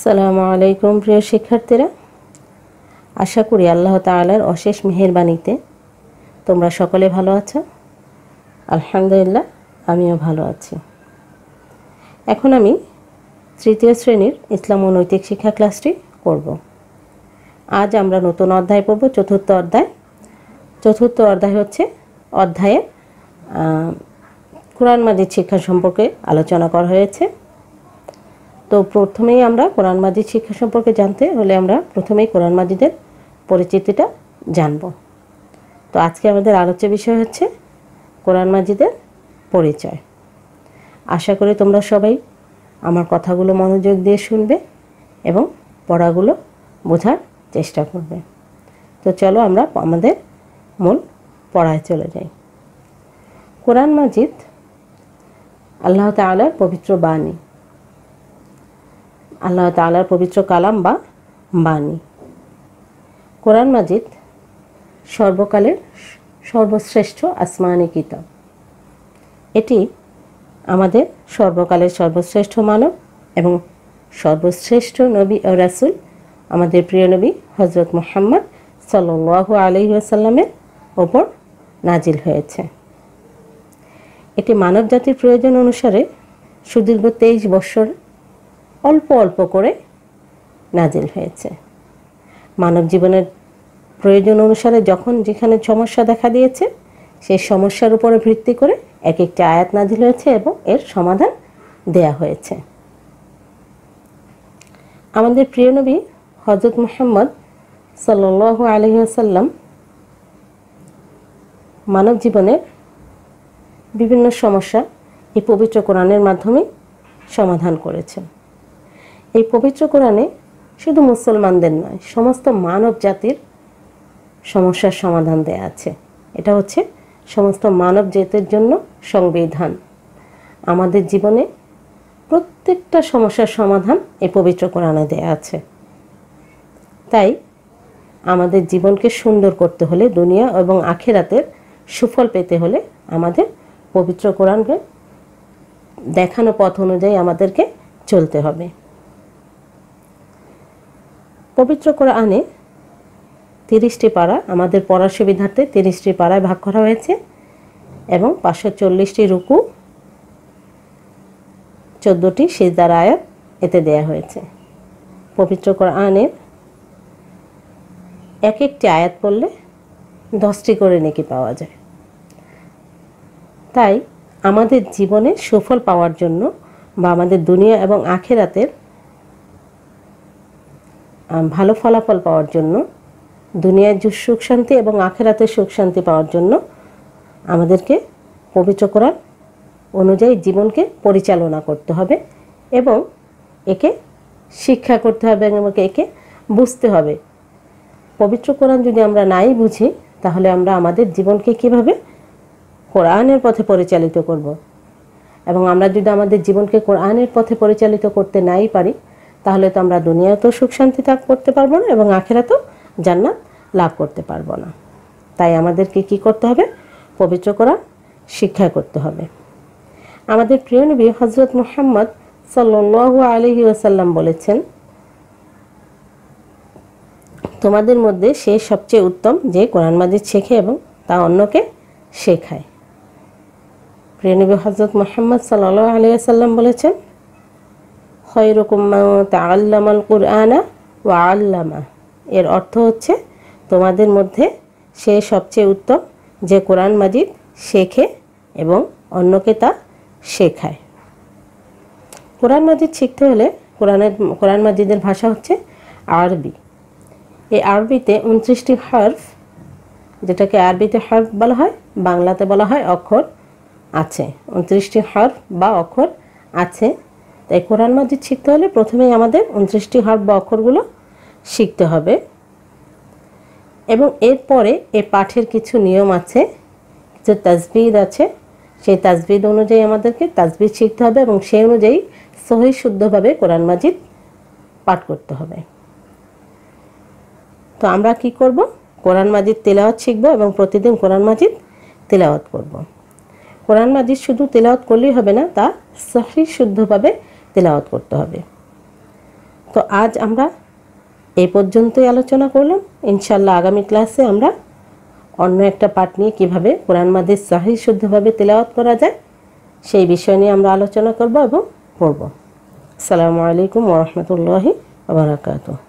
আসসালামু আলাইকুম প্রিয় শিক্ষার্থীরা, আশা করি আল্লাহ তাআলার অশেষ মেহেরবানিতে তোমরা সকলে ভালো আছো। আলহামদুলিল্লাহ, আমিও ভালো আছি। এখন আমি তৃতীয় শ্রেণীর ইসলাম ও নৈতিক শিক্ষা ক্লাসটি করব। আজ আমরা নতুন অধ্যায় পড়ব, চতুর্থ অধ্যায়। চতুর্থ অধ্যায় হচ্ছে অধ্যায়ে কোরআন মাজিদ শিক্ষা সম্পর্কে আলোচনা করা হয়েছে। তো প্রথমেই আমরা কোরআন মাজিদ শিক্ষা সম্পর্কে জানতে হলে আমরা প্রথমেই কোরআন মাজিদের পরিচিতিটা জানব। তো আজকে আমাদের আলোচ্য বিষয় হচ্ছে কোরআন মাজিদের পরিচয়। আশা করি তোমরা সবাই আমার কথাগুলো মনোযোগ দিয়ে শুনবে এবং পড়াগুলো বোঝার চেষ্টা করবে। তো চলো আমরা আমাদের মূল পড়ায় চলে যাই। কোরআন মাজিদ আল্লাহ তাআলার পবিত্র বাণী, আল্লাহ তাআলার পবিত্র কালাম বা বাণী। কোরআন মাজিদ সর্বকালের সর্বশ্রেষ্ঠ আসমানি কিতাব। এটি আমাদের সর্বকালের সর্বশ্রেষ্ঠ মানব এবং সর্বশ্রেষ্ঠ নবী ও রাসূল আমাদের প্রিয় নবী হযরত মুহাম্মদ সাল্লাল্লাহু আলাইহি ওয়াসাল্লামের ওপর নাজিল হয়েছে। এটি মানব জাতির প্রয়োজন অনুসারে সুদীর্ঘ 23 বছর অল্প অল্প করে নাজিল হয়েছে। মানব জীবনের প্রয়োজন অনুসারে যখন যেখানে সমস্যা দেখা দিয়েছে সেই সমস্যার উপরে ভিত্তি করে এক একটি আয়াত নাজিল হয়েছে এবং এর সমাধান দেয়া হয়েছে। আমাদের প্রিয় নবী হযরত মুহাম্মদ সাল্লাল্লাহু আলাইহি ওয়াসাল্লাম মানব জীবনের বিভিন্ন সমস্যা এই পবিত্র কোরআনের মাধ্যমে সমাধান করেছেন। এই পবিত্র কোরআনে শুধু মুসলমানদের নয়, সমস্ত মানব জাতির সমস্যার সমাধান দেয়া আছে। এটা হচ্ছে সমস্ত মানব জাতির জন্য সংবিধান। আমাদের জীবনে প্রত্যেকটা সমস্যার সমাধান এই পবিত্র কোরআনে দেয়া আছে। তাই আমাদের জীবনকে সুন্দর করতে হলে, দুনিয়া এবং আখিরাতের সুফল পেতে হলে আমাদের পবিত্র কোরআনকে দেখানো পথ অনুযায়ী আমাদেরকে চলতে হবে। পবিত্র কোরআনে 30টি পারা, আমাদের পড়ার সুবিধার্থে 30টি পারায় ভাগ করা হয়েছে এবং 540টি রুকু, 14টি সিজদার আয়াত এতে দেয়া হয়েছে। পবিত্র কোরআনের এক একটি আয়াত পড়লে 10টি করে নেকি পাওয়া যায়। তাই আমাদের জীবনে সুফল পাওয়ার জন্য বা আমাদের দুনিয়া এবং আখিরাতের ভালো ফলাফল পাওয়ার জন্য, দুনিয়ায় সুখ শান্তি এবং আখিরাতের সুখ শান্তি পাওয়ার জন্য আমাদেরকে পবিত্র কোরআন অনুযায়ী জীবনকে পরিচালনা করতে হবে এবং একে শিক্ষা করতে হবে এবং একে বুঝতে হবে। পবিত্র কোরআন যদি আমরা নাই বুঝি তাহলে আমরা আমাদের জীবনকে কিভাবে কোরআনের পথে পরিচালিত করব, এবং আমরা যদি আমাদের জীবনকে কোরআনের পথে পরিচালিত করতে নাই পারি তাহলে তো আমরা দুনিয়াতেও সুখ শান্তি লাভ করতে পারবো না এবং আখিরাতেও জান্নাত লাভ করতে পারবো না। তাই আমাদেরকে কি করতে হবে? পবিত্র কোরআন শিক্ষা করতে হবে। আমাদের প্রিয় নবী হযরত মুহাম্মদ সাল্লাল্লাহু আলাইহি ওয়াসাল্লাম বলেছেন, তোমাদের মধ্যে সে সবচেয়ে উত্তম যে কোরআন মাজিদ শেখে এবং তা অন্যকে শেখায়। প্রিয় নবী হযরত মুহাম্মদ সাল্লাল্লাহু আলাইহি ওয়াসাল্লাম বলেছেন, খায়রুকুম মান তাআল্লামাল কুরআনা ওয়া আল্লামা। এর অর্থ হচ্ছে তোমাদের মধ্যে সে সবচেয়ে উত্তম যে কোরআন মাজিদ শেখে এবং অন্যকে তা শেখায়। কোরআন মাজিদ শিখতে হলে কোরআন মাজিদের ভাষা হচ্ছে আরবি। এই আরবিতে 29টি হরফ, যেটাকে আরবিতে হরফ বলা হয়, বাংলাতে বলা হয় অক্ষর আছে। 29টি হরফ বা অক্ষর আছে। তাই কোরআন মাজিদ শিখতে হলে প্রথমেই আমাদের 29টি হরফ বা অক্ষরগুলো শিখতে হবে এবং এরপরে এর পাঠের কিছু নিয়ম আছে, কিছু তাজবিদ আছে। সেই তাজবিদ অনুযায়ী আমাদেরকে তাজবিদ শিখতে হবে এবং সেই অনুযায়ী সহিহ শুদ্ধভাবে কোরআন মাজিদ পাঠ করতে হবে। তো আমরা কি করব? কোরআন মাজিদ তেলাওয়াত শিখব এবং প্রতিদিন কোরআন মাজিদ তেলাওয়াত করব। কোরআন মাজিদ শুধু তেলাওয়াত করলেই হবে না, তা সহিহ শুদ্ধভাবে তেলাওয়াত করতে হবে। তো আজ আমরা এই পর্যন্তই আলোচনা করলাম। ইনশাআল্লাহ আগামী ক্লাসে আমরা অন্য একটা পাঠ নিয়ে কীভাবে কোরআন মাজিদ সহিহ শুদ্ধভাবে তিলাওয়াত করা যায় সেই বিষয় নিয়ে আমরা আলোচনা করব এবং পড়ব। আসসালামু আলাইকুম ওয়া রাহমাতুল্লাহি ওয়া বারাকাতুহু।